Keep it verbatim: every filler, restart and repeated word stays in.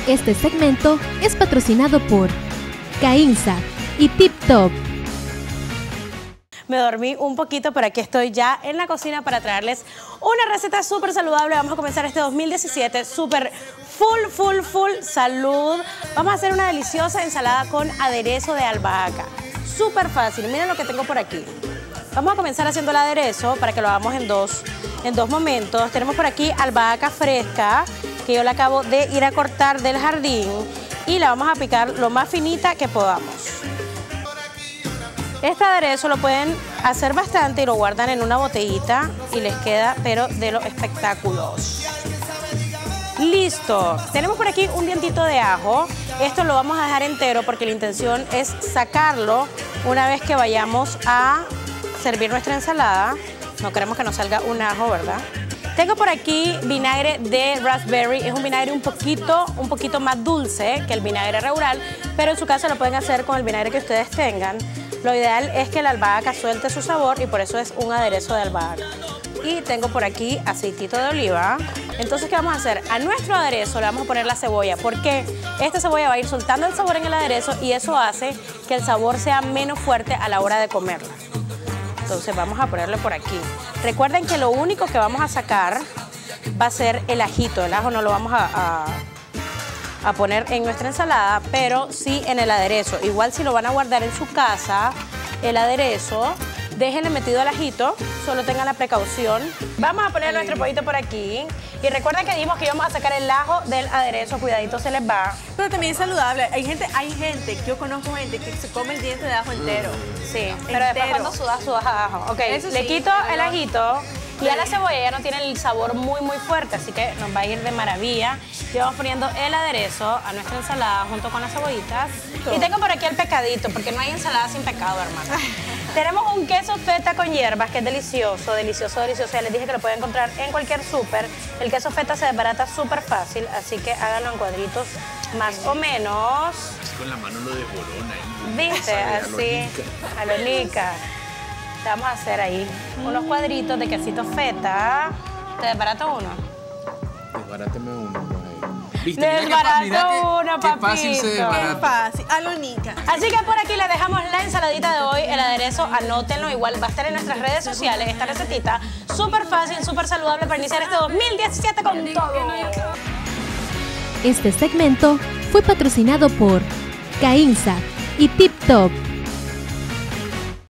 Este segmento es patrocinado por Cainza y Tip Top. Me dormí un poquito, pero aquí estoy ya en la cocina para traerles una receta súper saludable. Vamos a comenzar este dos mil diecisiete súper full, full, full salud. Vamos a hacer una deliciosa ensalada con aderezo de albahaca. Súper fácil. Miren lo que tengo por aquí. Vamos a comenzar haciendo el aderezo para que lo hagamos en dos, en dos momentos. Tenemos por aquí albahaca fresca, que yo la acabo de ir a cortar del jardín, y la vamos a picar lo más finita que podamos. Este aderezo lo pueden hacer bastante y lo guardan en una botellita y les queda pero de los espectáculos. Listo. Tenemos por aquí un dientito de ajo. Esto lo vamos a dejar entero porque la intención es sacarlo una vez que vayamos a servir nuestra ensalada. No queremos que nos salga un ajo, ¿verdad? Tengo por aquí vinagre de raspberry. Es un vinagre un poquito, un poquito más dulce que el vinagre regular, pero en su caso lo pueden hacer con el vinagre que ustedes tengan. Lo ideal es que la albahaca suelte su sabor y por eso es un aderezo de albahaca. Y tengo por aquí aceitito de oliva. Entonces, ¿qué vamos a hacer? A nuestro aderezo le vamos a poner la cebolla, porque esta cebolla va a ir soltando el sabor en el aderezo y eso hace que el sabor sea menos fuerte a la hora de comerla. Entonces vamos a ponerle por aquí. Recuerden que lo único que vamos a sacar va a ser el ajito. El ajo no lo vamos a... a a poner en nuestra ensalada, pero sí en el aderezo. Igual si lo van a guardar en su casa, el aderezo, déjenle metido el ajito, solo tengan la precaución. Vamos a poner nuestro pollito por aquí. Y recuerden que dijimos que íbamos a sacar el ajo del aderezo, cuidadito se les va. Pero también es saludable. Hay gente, hay gente, yo conozco gente que se come el diente de ajo entero. Sí, pero después cuando sudas, sudas a ajo. Ok, Eso le sí, quito el ajito. Y a la cebolla ya no tiene el sabor muy, muy fuerte, así que nos va a ir de maravilla. Y vamos poniendo el aderezo a nuestra ensalada junto con las cebollitas. Todo. Y tengo por aquí el pecadito, porque no hay ensalada sin pecado, hermana. Tenemos un queso feta con hierbas, que es delicioso, delicioso, delicioso. Ya les dije que lo pueden encontrar en cualquier súper. El queso feta se desbarata súper fácil, así que háganlo en cuadritos más o menos. Con la mano lo desborona. ¿Viste? Así, a lo lica. Te vamos a hacer ahí unos cuadritos de quesito feta. ¿Te desbarato uno? Desbaráteme uno, pues. ¿Viste? Desbarato uno, papito. Qué fácil se desbarata. Qué fácil, a lo Nica. Así que por aquí les dejamos la ensaladita de hoy, el aderezo, anótenlo, igual va a estar en nuestras redes sociales, esta recetita, súper fácil, súper saludable para iniciar este dos mil diecisiete con todo. Este segmento fue patrocinado por Cainza y Tip Top.